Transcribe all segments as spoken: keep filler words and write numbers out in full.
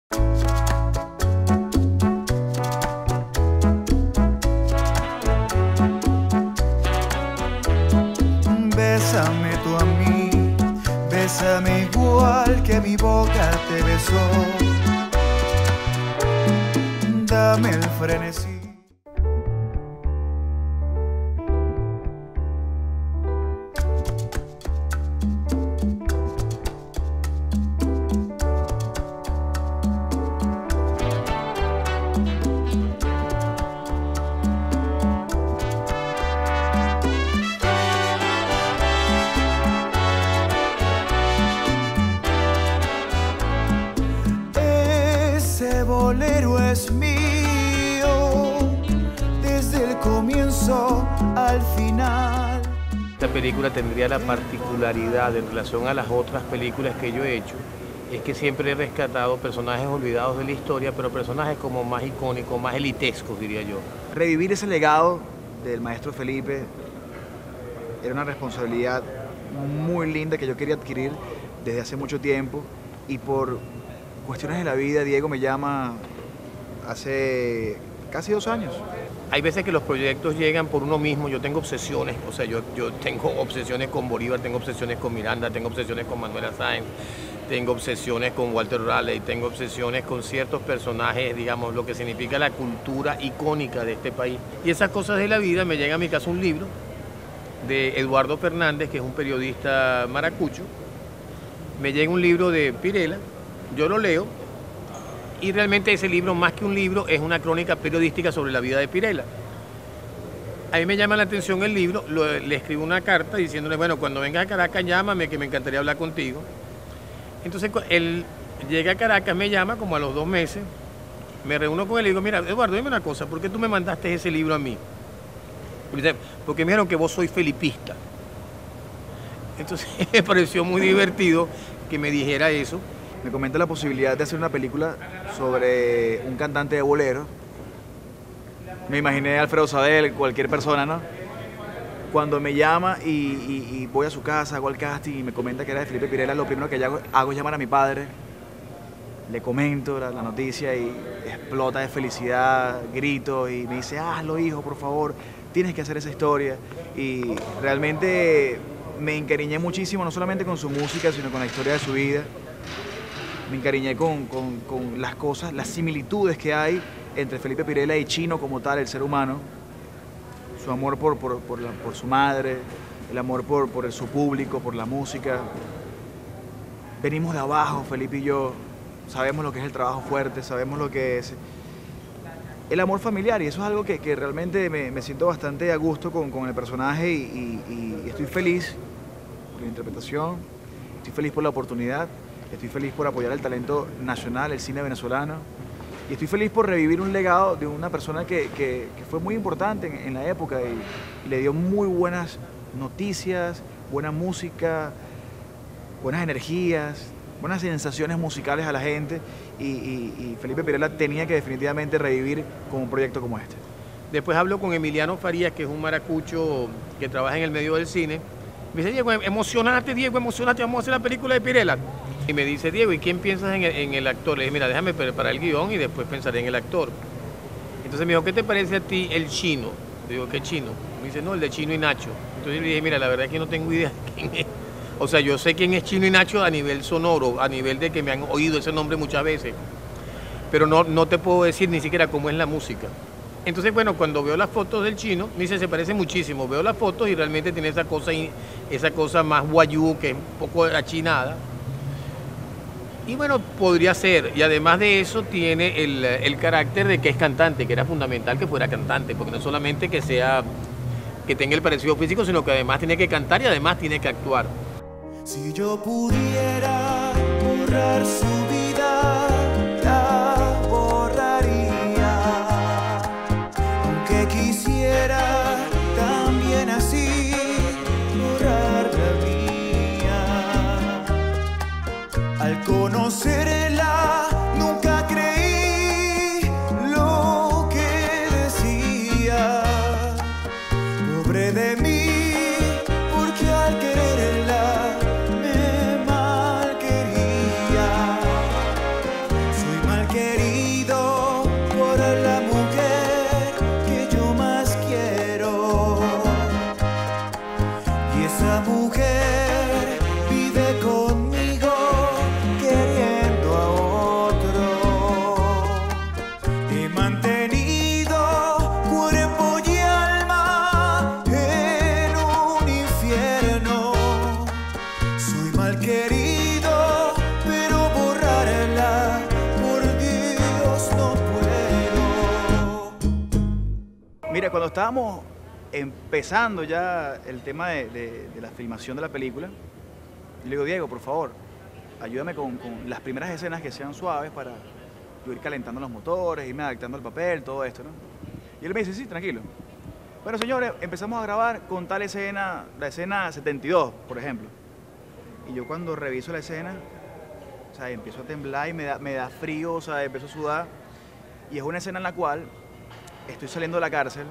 Bésame tú a mí, bésame igual que mi boca te besó. Dame el frenesí. Ese bolero es mío, desde el comienzo al final. Esta película tendría la particularidad en relación a las otras películas que yo he hecho, es que siempre he rescatado personajes olvidados de la historia, pero personajes como más icónicos, más elitescos, diría yo. Revivir ese legado del maestro Felipe era una responsabilidad muy linda que yo quería adquirir desde hace mucho tiempo, y por cuestiones de la vida Diego me llama hace casi dos años. Hay veces que los proyectos llegan por uno mismo. Yo tengo obsesiones, o sea, yo, yo tengo obsesiones con Bolívar, tengo obsesiones con Miranda, tengo obsesiones con Manuela Sáenz, tengo obsesiones con Walter Raleigh, tengo obsesiones con ciertos personajes, digamos, lo que significa la cultura icónica de este país. Y esas cosas de la vida, me llega a mi casa un libro de Eduardo Fernández, que es un periodista maracucho. Me llega un libro de Pirela, yo lo leo, y realmente ese libro, más que un libro, es una crónica periodística sobre la vida de Pirela. A mí me llama la atención el libro, lo, le escribo una carta diciéndole, bueno, cuando vengas a Caracas llámame, que me encantaría hablar contigo. Entonces él llega a Caracas, me llama como a los dos meses, me reúno con él y digo, mira, Eduardo, dime una cosa, ¿por qué tú me mandaste ese libro a mí? Y dice, porque me dijeron que vos sois felipista. Entonces me pareció muy divertido que me dijera eso. Me comenta la posibilidad de hacer una película sobre un cantante de bolero. Me imaginé a Alfredo Sadel, cualquier persona, ¿no? Cuando me llama y, y, y voy a su casa, hago el casting y me comenta que era de Felipe Pirela, lo primero que hago, hago es llamar a mi padre, le comento la, la noticia y explota de felicidad, grito y me dice, hazlo hijo, por favor, tienes que hacer esa historia. Y realmente me encariñé muchísimo, no solamente con su música, sino con la historia de su vida. Me encariñé con, con, con las cosas, las similitudes que hay entre Felipe Pirela y Chino como tal, el ser humano. Su amor por, por, por, la, por su madre, el amor por, por el, su público, por la música. Venimos de abajo, Felipe y yo, sabemos lo que es el trabajo fuerte, sabemos lo que es el amor familiar, y eso es algo que, que realmente me, me siento bastante a gusto con, con el personaje y, y, y estoy feliz por la interpretación, estoy feliz por la oportunidad. Estoy feliz por apoyar el talento nacional, el cine venezolano, y estoy feliz por revivir un legado de una persona que, que, que fue muy importante en, en la época y, y le dio muy buenas noticias, buena música, buenas energías, buenas sensaciones musicales a la gente, y, y, y Felipe Pirela tenía que definitivamente revivir con un proyecto como este. Después hablo con Emiliano Farías, que es un maracucho que trabaja en el medio del cine. Me dice, Diego, emocionate, Diego, emocionate, vamos a hacer la película de Pirela. Y me dice, Diego, ¿y quién piensas en el, en el actor? Le dije, mira, déjame preparar el guión y después pensaré en el actor. Entonces me dijo, ¿qué te parece a ti el Chino? Le digo, ¿qué Chino? Me dice, no, el de Chino y Nacho. Entonces le dije, mira, la verdad es que no tengo idea de quién es. O sea, yo sé quién es Chino y Nacho a nivel sonoro, a nivel de que me han oído ese nombre muchas veces. Pero no, no te puedo decir ni siquiera cómo es la música. Entonces, bueno, cuando veo las fotos del Chino, me dice, se parece muchísimo. Veo las fotos y realmente tiene esa cosa, esa cosa más guayú, que es un poco achinada. Y bueno, podría ser. Y además de eso, tiene el, el carácter de que es cantante, que era fundamental que fuera cantante, porque no solamente que sea, que tenga el parecido físico, sino que además tiene que cantar y además tiene que actuar. Si yo pudiera borrar su vida, la borraría. Aunque quisiera también así borrar la mía. Al conocerla nunca creí lo que decía. Pobre de mí, porque al quererla me mal quería. Mira, cuando estábamos empezando ya el tema de, de, de la filmación de la película, yo le digo, Diego, por favor, ayúdame con, con las primeras escenas que sean suaves para yo ir calentando los motores, irme adaptando al papel, todo esto, ¿no? Y él me dice, sí, tranquilo. Bueno, señores, empezamos a grabar con tal escena, la escena setenta y dos, por ejemplo. Y yo cuando reviso la escena, o sea, empiezo a temblar y me da, me da frío, o sea, empiezo a sudar. Y es una escena en la cual estoy saliendo de la cárcel,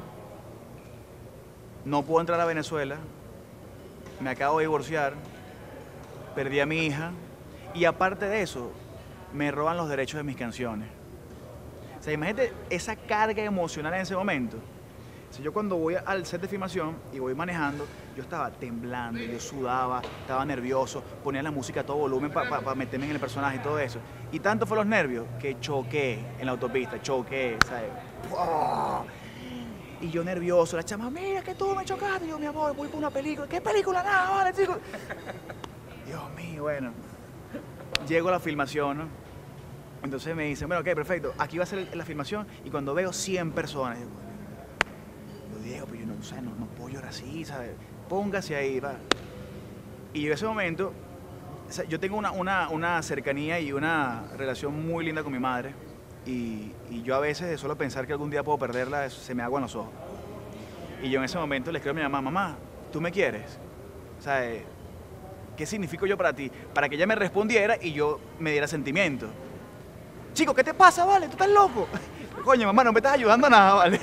no puedo entrar a Venezuela, me acabo de divorciar, perdí a mi hija y aparte de eso, me roban los derechos de mis canciones. O sea, imagínate esa carga emocional en ese momento. Si yo cuando voy al set de filmación y voy manejando, yo estaba temblando, yo sudaba, estaba nervioso, ponía la música a todo volumen para pa, pa meterme en el personaje y todo eso. Y tanto fue los nervios que choqué en la autopista, choqué, ¿sabes? ¡Oh! Y yo nervioso, la chama, mira que tú me chocaste. Y yo, mi amor, voy por una película. ¿Qué película? Nada, vale, chico. Dios mío, bueno. Llego a la filmación, ¿no? Entonces me dicen, bueno, ok, perfecto, aquí va a ser la filmación y cuando veo cien personas, digo, Diego, pero yo no, o sea, no, no puedo llorar así, ¿sabes? Póngase ahí, va. Y yo en ese momento, o sea, yo tengo una, una, una cercanía y una relación muy linda con mi madre y, y yo a veces de solo pensar que algún día puedo perderla, se me aguan los ojos. Y yo en ese momento le escribo a mi mamá, mamá, ¿tú me quieres? O sea, ¿qué significo yo para ti? Para que ella me respondiera y yo me diera sentimiento. Chico, ¿qué te pasa, vale? ¿Tú estás loco? Coño, mamá, no me estás ayudando a nada, vale.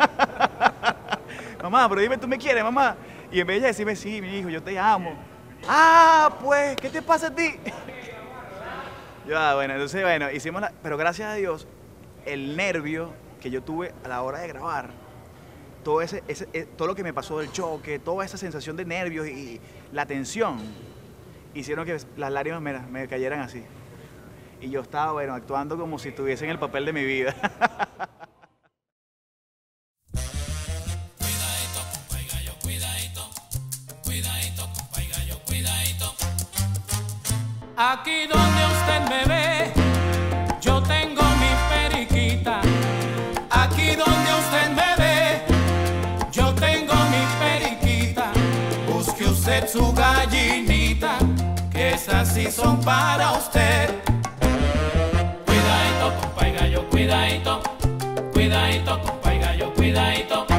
Mamá, pero dime, ¿tú me quieres, mamá? Y en vez de decirme, sí, mi hijo, yo te amo. Ah, pues, ¿qué te pasa a ti? Ya, bueno, entonces, bueno, hicimos la... Pero gracias a Dios, el nervio que yo tuve a la hora de grabar, todo, ese, ese, todo lo que me pasó del choque, toda esa sensación de nervios y la tensión, hicieron que las lágrimas me, me cayeran así. Y yo estaba, bueno, actuando como si estuviese en el papel de mi vida. Aquí donde usted me ve, yo tengo mi periquita. Aquí donde usted me ve, yo tengo mi periquita. Busque usted su gallinita, que esas sí son para usted. Cuidadito, compa y gallo, cuidadito. Cuidadito, compa y gallo, cuidadito.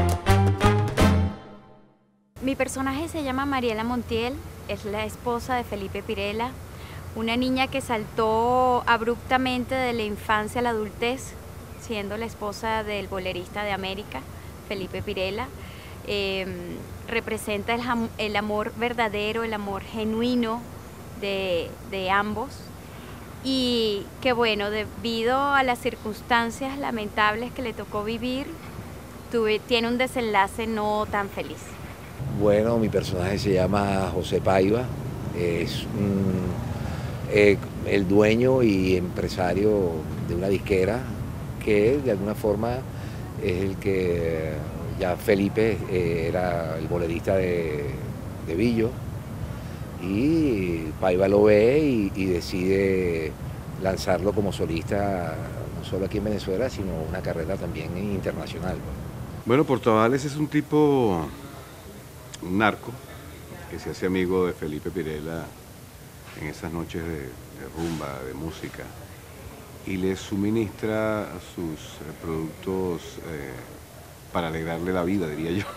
Mi personaje se llama Mariela Montiel, es la esposa de Felipe Pirela. Una niña que saltó abruptamente de la infancia a la adultez, siendo la esposa del bolerista de América, Felipe Pirela. Eh, representa el, el amor verdadero, el amor genuino de, de ambos. Y que bueno, debido a las circunstancias lamentables que le tocó vivir, tuve, tiene un desenlace no tan feliz. Bueno, mi personaje se llama José Paiva, es un... Eh, el dueño y empresario de una disquera que de alguna forma es el que ya Felipe eh, era el bolerista de, de Billo y Paiva lo ve y, y decide lanzarlo como solista no solo aquí en Venezuela sino una carrera también internacional. Bueno, Portavales es un tipo, un narco que se hace amigo de Felipe Pirela en esas noches de, de rumba, de música, y le suministra sus eh, productos eh, para alegrarle la vida, diría yo.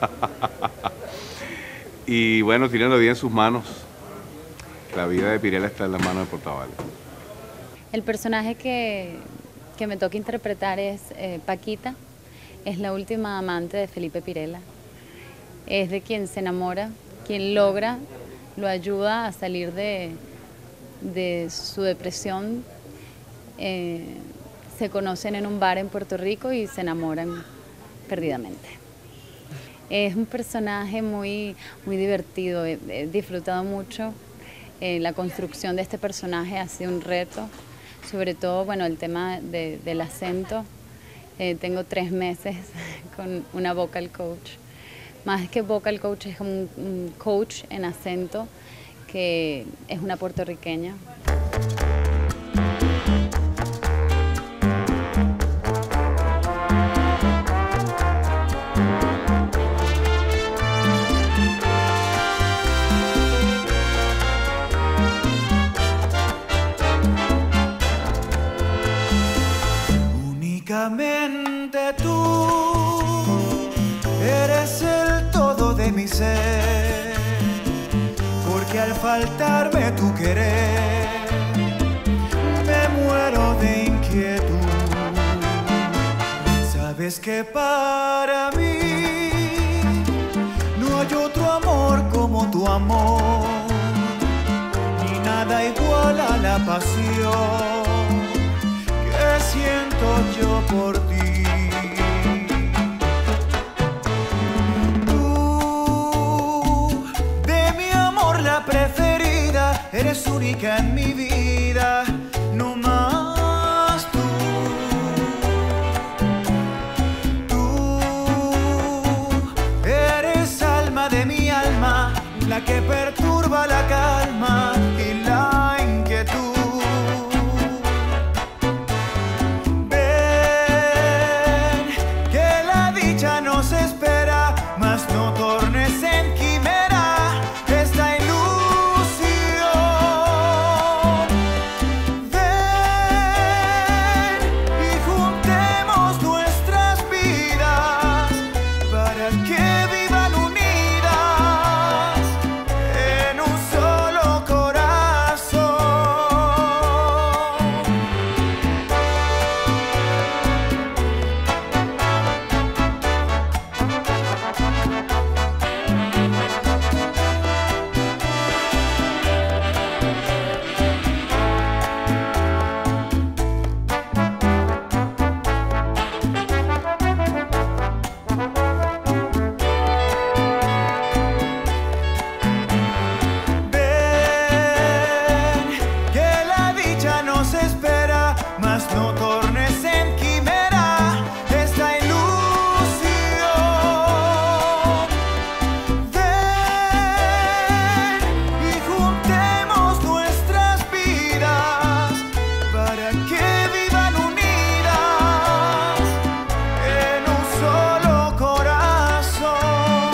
Y bueno, tiene la vida en sus manos. La vida de Pirela está en las manos de Portavales. El personaje que, que me toca interpretar es eh, Paquita, es la última amante de Felipe Pirela. Es de quien se enamora, quien logra lo ayuda a salir de, de su depresión. Eh, se conocen en un bar en Puerto Rico y se enamoran perdidamente. Es un personaje muy, muy divertido, he, he disfrutado mucho. Eh, la construcción de este personaje ha sido un reto, sobre todo bueno, el tema de, del acento. Eh, tengo tres meses con una vocal coach. Más que vocal coach, es como un, un coach en acento, que es una puertorriqueña. ser, porque al faltarme tu querer me muero de inquietud. Sabes que para mí no hay otro amor como tu amor, ni nada igual a la pasión que siento yo por ti. Preferida, eres única en mi vida, no más tú. Tú eres alma de mi alma, la que perturba la calma y la inquietud. Ven, que la dicha nos espera, mas no tornes en quimera esta ilusión. No tornes en quimera esta ilusión. Ven y juntemos nuestras vidas para que vivan unidas en un solo corazón.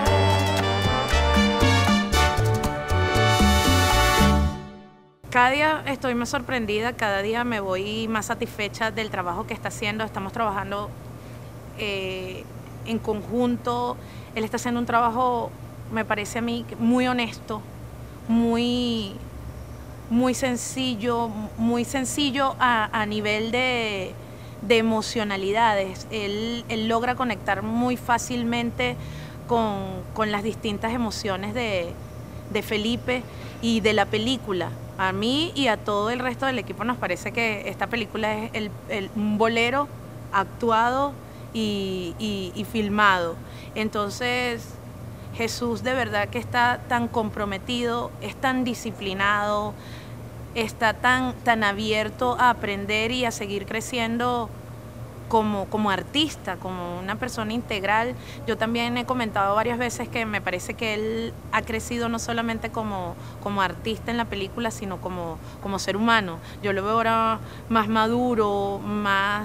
Cada día estoy más sorprendida, cada día me voy más satisfecha del trabajo que está haciendo. Estamos trabajando eh, en conjunto. Él está haciendo un trabajo, me parece a mí, muy honesto, muy, muy sencillo, muy sencillo a, a nivel de, de emocionalidades. Él, él logra conectar muy fácilmente con, con las distintas emociones de, de Felipe y de la película. A mí y a todo el resto del equipo nos parece que esta película es el, el, un bolero actuado y, y, y filmado. Entonces, Jesús de verdad que está tan comprometido, es tan disciplinado, está tan, tan abierto a aprender y a seguir creciendo como, como artista, como una persona integral. Yo también he comentado varias veces que me parece que él ha crecido no solamente como, como artista en la película, sino como, como ser humano. Yo lo veo ahora más maduro, más,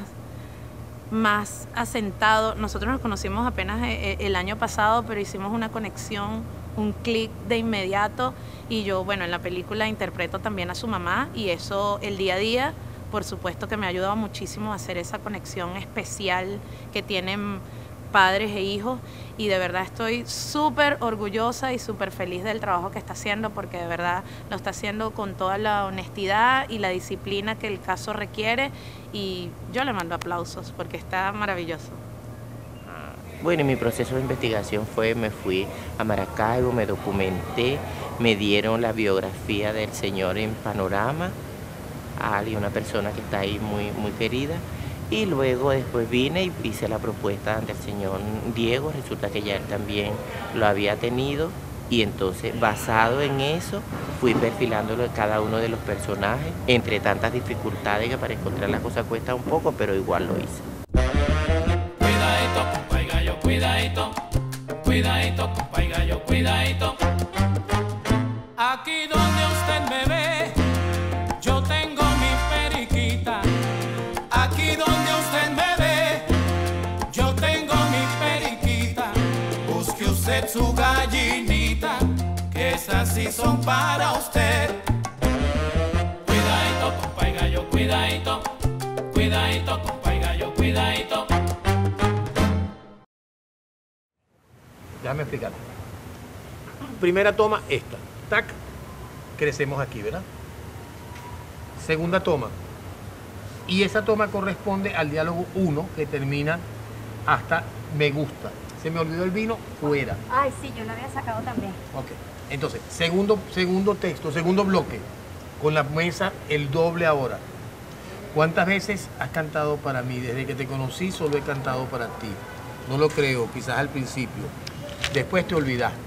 más asentado. Nosotros nos conocimos apenas el año pasado, pero hicimos una conexión, un clic de inmediato, y yo, bueno, en la película interpreto también a su mamá, y eso el día a día, por supuesto que me ha ayudado muchísimo a hacer esa conexión especial que tienen padres e hijos, y de verdad estoy súper orgullosa y súper feliz del trabajo que está haciendo, porque de verdad lo está haciendo con toda la honestidad y la disciplina que el caso requiere, y yo le mando aplausos porque está maravilloso. Bueno, mi proceso de investigación fue, me fui a Maracaibo, me documenté, me dieron la biografía del señor en Panorama, Ali, una persona que está ahí muy, muy querida, y luego después vine y hice la propuesta ante el señor Diego. Resulta que ya él también lo había tenido, y entonces basado en eso fui perfilándolo de cada uno de los personajes, entre tantas dificultades que para encontrar las cosas cuesta un poco, pero igual lo hice. Cuidadito, compa y gallo, cuidadito, cuidadito, compa y gallo, cuidadito. Aquí donde usted me ve, yo tengo mi periquita. Aquí donde usted me ve, yo tengo mi periquita. Busque usted su gallinita, que esas sí son para usted. Cuidadito, compa y gallo, cuidadito, cuidadito, compa y gallo, cuidadito. Déjame explicar. primera toma, esta. Tac, crecemos aquí, ¿verdad? Segunda toma. Y esa toma corresponde al diálogo uno, que termina hasta me gusta. Se me olvidó el vino, fuera. Ay, sí, yo lo había sacado también. Ok. Entonces, segundo, segundo texto, segundo bloque. Con la mesa el doble ahora. ¿Cuántas veces has cantado para mí? Desde que te conocí solo he cantado para ti. No lo creo, quizás al principio. Después te olvidaste.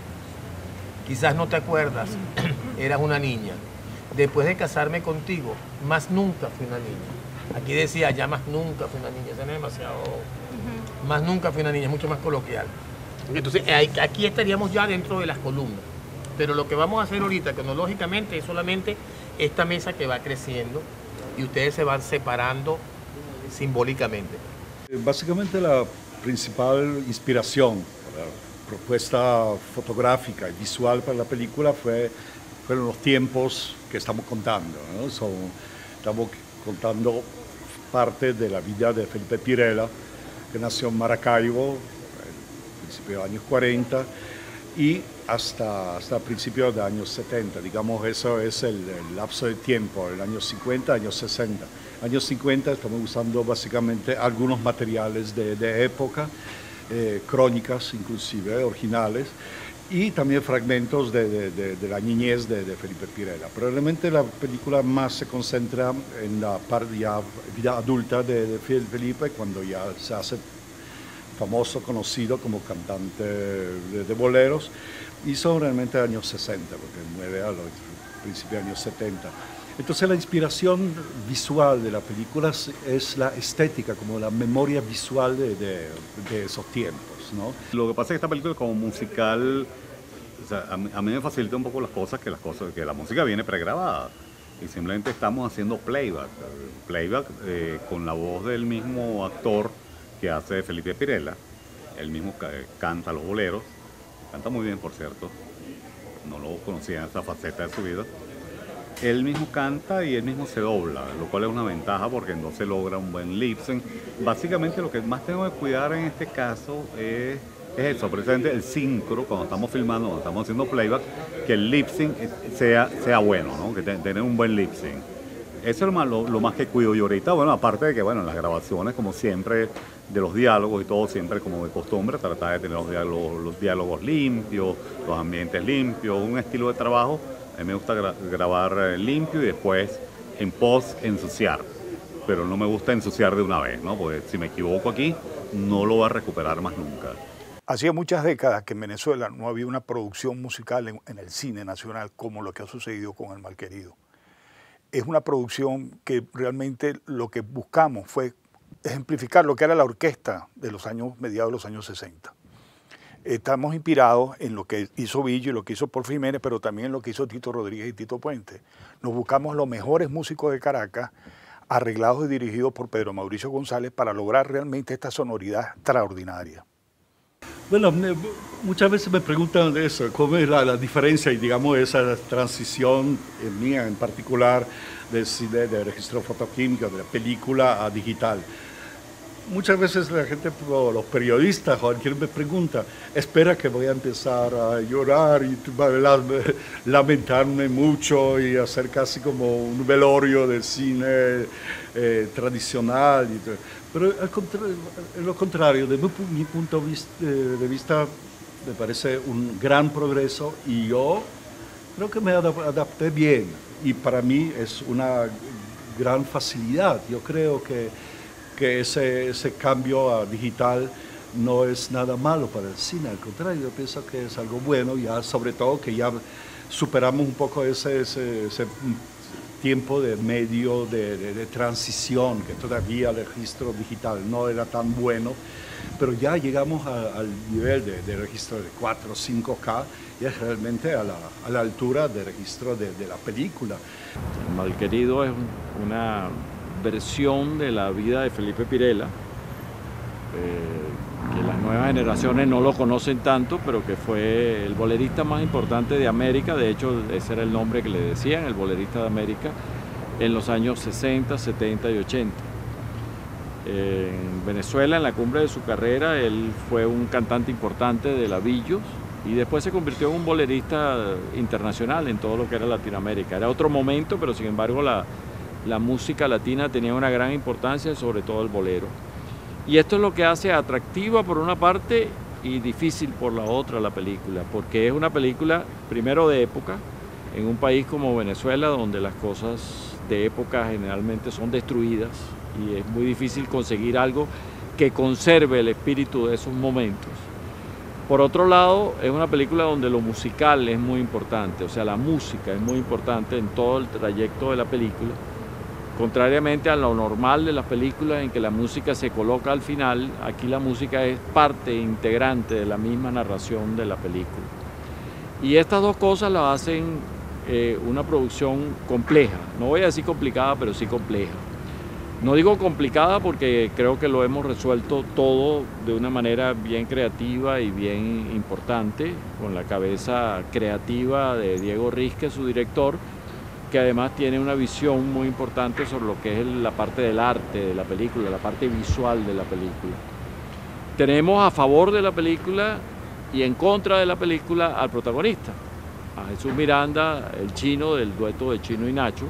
Quizás no te acuerdas, eras una niña. Después de casarme contigo, más nunca fui una niña. Aquí decía, ya más nunca fui una niña. Eso no es demasiado... Uh-huh. Más nunca fui una niña, es mucho más coloquial. Entonces, aquí estaríamos ya dentro de las columnas. Pero lo que vamos a hacer ahorita, cronológicamente, es solamente esta mesa que va creciendo y ustedes se van separando simbólicamente. Básicamente la principal inspiración, la propuesta fotográfica y visual para la película fue, fueron los tiempos que estamos contando, ¿no? Son, estamos contando parte de la vida de Felipe Pirela, que nació en Maracaibo en principios de los años cuarenta y hasta, hasta principios de los años setenta. Digamos, eso es el, el lapso de tiempo, el año cincuenta, años sesenta. Años cincuenta estamos usando básicamente algunos materiales de, de época, eh, crónicas inclusive, originales, y también fragmentos de, de, de, de la niñez de, de Felipe Pirela. Probablemente la película más se concentra en la parte ya vida adulta de, de Felipe, cuando ya se hace famoso, conocido como cantante de, de boleros, y son realmente años sesenta, porque muere a los principios de años setenta. Entonces la inspiración visual de la película es, es la estética, como la memoria visual de, de, de esos tiempos, ¿no? Lo que pasa es que esta película como musical, o sea, a, mí, a mí me facilita un poco las cosas, que las cosas, que la música viene pregrabada y simplemente estamos haciendo playback, playback eh, con la voz del mismo actor que hace Felipe Pirela. Él mismo canta los boleros, canta muy bien, por cierto, no lo conocía en esa faceta de su vida. Él mismo canta y él mismo se dobla, lo cual es una ventaja porque no se logra un buen lip sync. Básicamente lo que más tengo que cuidar en este caso es, es eso, precisamente el sincro, cuando estamos filmando, cuando estamos haciendo playback, que el lip sync sea, sea bueno, ¿no? Que te, tener un buen lip sync. Eso es lo más, lo, lo más que cuido yo ahorita. Bueno, aparte de que, bueno, en las grabaciones, como siempre, de los diálogos y todo, siempre como de costumbre, tratar de tener los diálogos, los diálogos limpios, los ambientes limpios, un estilo de trabajo. A mí me gusta gra grabar limpio y después en post ensuciar, pero no me gusta ensuciar de una vez, ¿no? Porque si me equivoco aquí, no lo voy a recuperar más nunca. Hacía muchas décadas que en Venezuela no había una producción musical en, en el cine nacional como lo que ha sucedido con El Malquerido. Es una producción que realmente lo que buscamos fue ejemplificar lo que era la orquesta de los años mediados de los años sesenta. Estamos inspirados en lo que hizo Billo y lo que hizo Porfi Jiménez, pero también en lo que hizo Tito Rodríguez y Tito Puente. Nos buscamos los mejores músicos de Caracas, arreglados y dirigidos por Pedro Mauricio González, para lograr realmente esta sonoridad extraordinaria. Bueno, muchas veces me preguntan de eso, cómo es la, la diferencia y digamos esa transición en mía en particular del cine, de registro fotoquímico, de la película a digital. Muchas veces la gente, los periodistas, cualquier me pregunta, espera que voy a empezar a llorar y lamentarme mucho y hacer casi como un velorio del cine eh, tradicional. Y todo. Pero al contrario, lo contrario, desde mi punto de vista, de vista me parece un gran progreso y yo creo que me adapté bien y para mí es una gran facilidad. Yo creo que que ese, ese cambio a digital no es nada malo para el cine, al contrario, yo pienso que es algo bueno, ya sobre todo que ya superamos un poco ese, ese, ese tiempo de medio de, de, de transición, que todavía el registro digital no era tan bueno, pero ya llegamos a, al nivel de, de registro de cuatro o cinco K y es realmente a la, a la altura del registro de, de la película. El Malquerido es una versión de la vida de Felipe Pirela, eh, que las nuevas generaciones no lo conocen tanto, pero que fue el bolerista más importante de América. De hecho, ese era el nombre que le decían, el bolerista de América, en los años sesenta, setenta y ochenta. Eh, en Venezuela, en la cumbre de su carrera, él fue un cantante importante de la Billos, y después se convirtió en un bolerista internacional en todo lo que era Latinoamérica. Era otro momento, pero sin embargo la, la música latina tenía una gran importancia, sobre todo el bolero. Y esto es lo que hace atractiva por una parte y difícil por la otra la película, porque es una película primero de época, en un país como Venezuela, donde las cosas de época generalmente son destruidas y es muy difícil conseguir algo que conserve el espíritu de esos momentos. Por otro lado, es una película donde lo musical es muy importante, o sea, la música es muy importante en todo el trayecto de la película, contrariamente a lo normal de las películas en que la música se coloca al final. Aquí la música es parte integrante de la misma narración de la película. Y estas dos cosas las hacen eh, una producción compleja, no voy a decir complicada, pero sí compleja. No digo complicada porque creo que lo hemos resuelto todo de una manera bien creativa y bien importante, con la cabeza creativa de Diego Risque, su director, que además tiene una visión muy importante sobre lo que es la parte del arte de la película, la parte visual de la película. Tenemos a favor de la película y en contra de la película al protagonista, a Jesús Miranda, el Chino, del dueto de Chino y Nacho.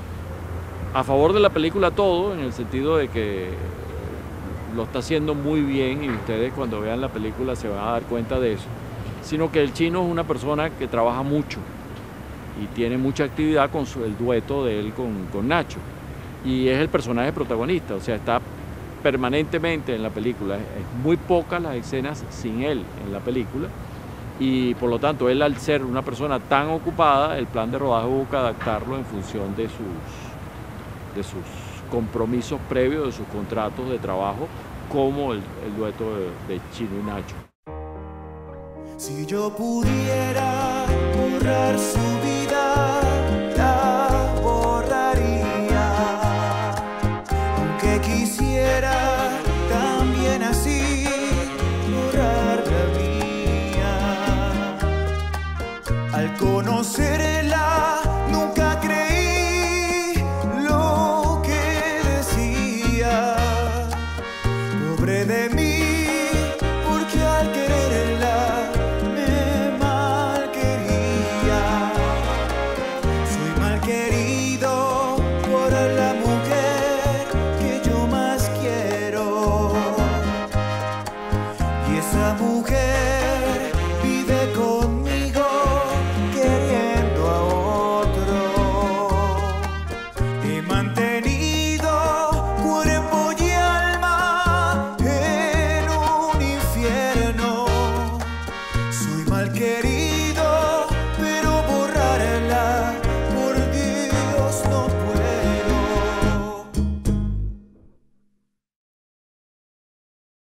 A favor de la película todo, en el sentido de que lo está haciendo muy bien y ustedes cuando vean la película se van a dar cuenta de eso, sino que el Chino es una persona que trabaja mucho y tiene mucha actividad con su, el dueto de él con, con Nacho, y es el personaje protagonista, o sea, está permanentemente en la película. Es muy pocas las escenas sin él en la película, y por lo tanto él, al ser una persona tan ocupada, el plan de rodaje hubo que adaptarlo en función de sus, de sus compromisos previos, de sus contratos de trabajo, como el, el dueto de, de Chino y Nacho. Si yo pudiera borrar su vida, la borraría. Aunque quisiera también así borrar la mía. Al conocerla nunca creí lo que decía. Pobre de mí, porque al quererla querido.